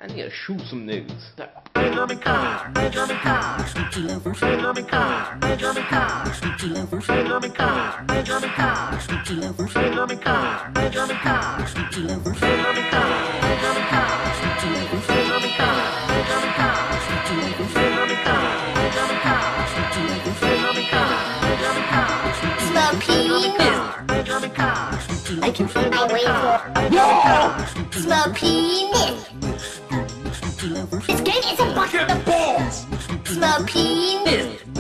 I need to shoot some niggas. German car, German car, German car, German car, German car, German car, German car, German car, German car, German car, Smoke penis. German car, I can see my way through. Smoke penis. This game is a bucket of balls. Smoke penis.